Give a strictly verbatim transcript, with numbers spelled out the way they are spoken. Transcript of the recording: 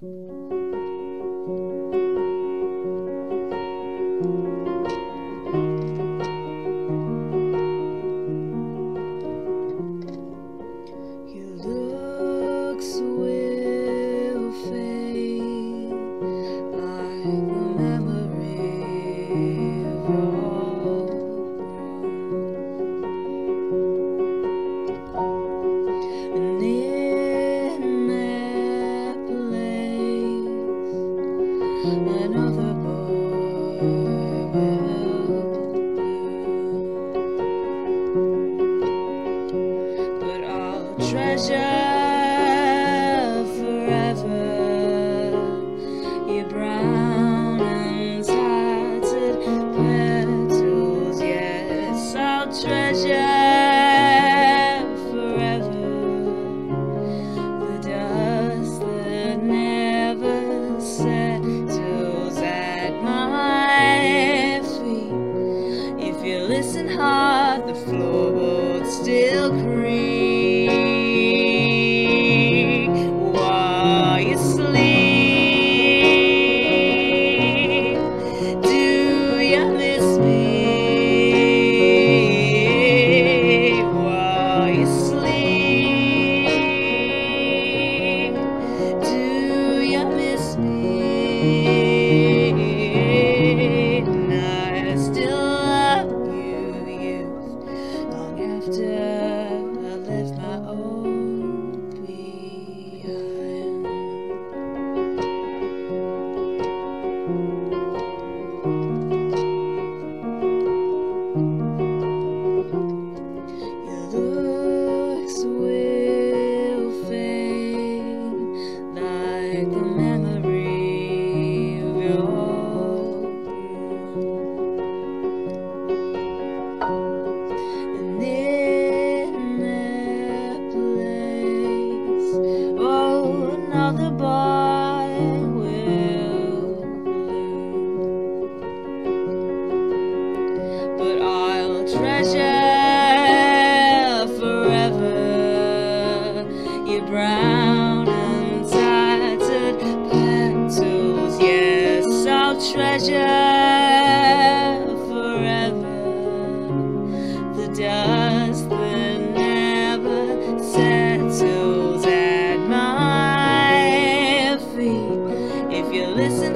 Another boy will bloom, but I'll treasure forever your brown and tattered petals. Yes, I'll treasure forever the dust that never settles at my feet. If you listen hard, the floorboards still creak while you sleep. Do you miss me while you sleep? Do you miss me? And I still love you, youth, long after I left my old behind. Your looks will fade like the memory of your and in that place, oh, another boy will bloom, but I'll treasure forever your brown and tattered petals. Yes, I'll treasure forever the dust that never settles at my feet. If you listen